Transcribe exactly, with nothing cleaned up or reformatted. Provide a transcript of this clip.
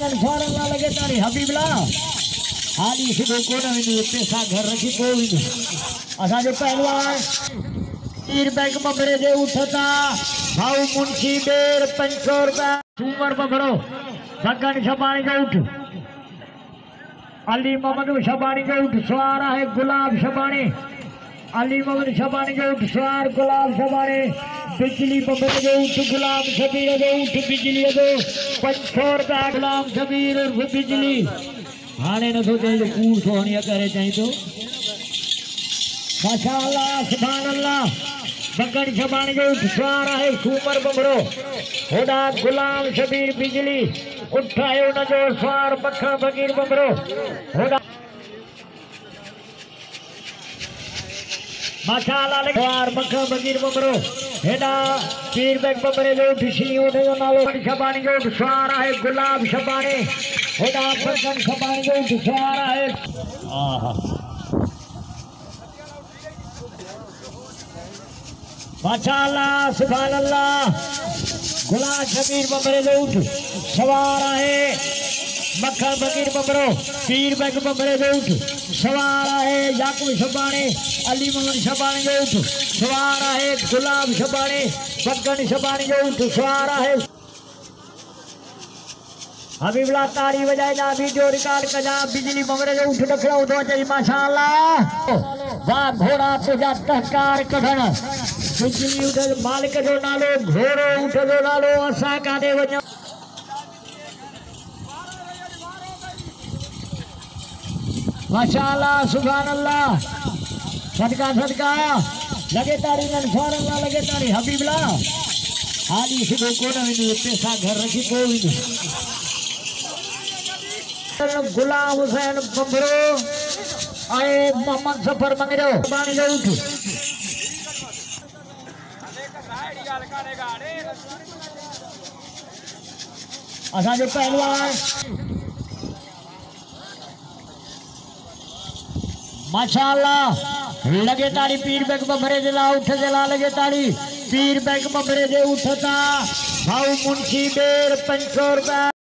अल्लाह लगे तारी हबीबला हाली सिधो कोन विंदु पैसा घर रखी को विंदु असा जो पहलवान तीर बैग बबरे दे उठता भाऊ मुंशी बेर पंचो रुपया सूमर बबरो भगन शबानी का उठ अली मोहम्मद शबानी का उठ सवार है गुलाब शबानी अली मोहम्मद शबानी का उठ सवार गुलाब शबानी बिजली बबरे दे उठ गुलाम शबीर दे उठ बिजली दे पंचो रुपया गुलाम शबीर और बिजली हाने न तो चाहिए कूड़ सोहनिया करे चाहिए तो माशाअल्लाह सुभान अल्लाह बगन शबानी जो उठा है सूमर बबरो होड़ा गुलाम शबीर बिजली उठायो न जो स्वार बखा बगीर बबरो होड़ा माशाअल्लाह स्वार बखा बगीर बबरो हेडा पीर बैग बबरे जो उठी उठे जो नालो शबानी जो स्वार है गुलाब शबानी होड़ा बगन शबानी जो उठा है आहा माशाअल्लाह सुभान अल्लाह गुलाम शबीर बबरे दे उठ सवार है मक्खा बगीर बबरो पीर बैग बबरे दे उठ सवार है याकूब शबानी अली मोहम्मद शबानी दे उठ सवार है गुलाब शबानी बगन शबानी दे उठ सवार है हबीबला ताली बजाए ना वीडियो रिकॉर्ड कजा बिजली बबरे दे उठ रखड़ा उठो चाहिए माशाअल्लाह वाह घोड़ा तुझा टहकार कढण बिजली उठ मालिक जो नालो घोड़ो उठ जो नालो असा कादे वञो माशाअल्लाह सुभान अल्लाह सदका सदका लगे तारी मन फौर अल्लाह लगे तारी हबीबला हाली सिधो कोन विंदु पैसा घर रखी को विंदु गुलाम हुसैन बबरो आए मोहम्मद सफर मंगरो बानी जो उठ असा जो पहलवान माशाअल्लाह लगे तारी पीर बैग बबरे दिला उठ दिला लगे तारी पीर बैग बबरे दे उठता भाऊ मुंशी बेर पंचो रुपया